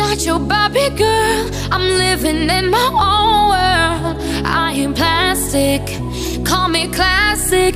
not your Barbie girl. I'm living in my own world. I ain't plastic, call me classic.